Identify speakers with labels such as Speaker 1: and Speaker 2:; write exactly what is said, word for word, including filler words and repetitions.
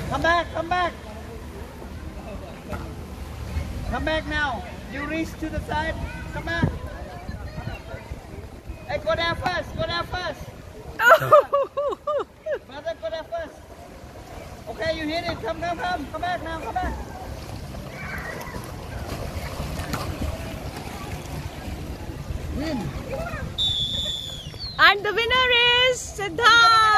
Speaker 1: Come back, come back. Come back now. You reach to the side. Come back. Hey, go there first. Go there first. Mother, go there first. Okay, you hit it. Come, come, come. Come back now. Come back. Win.
Speaker 2: And the winner is Siddharth.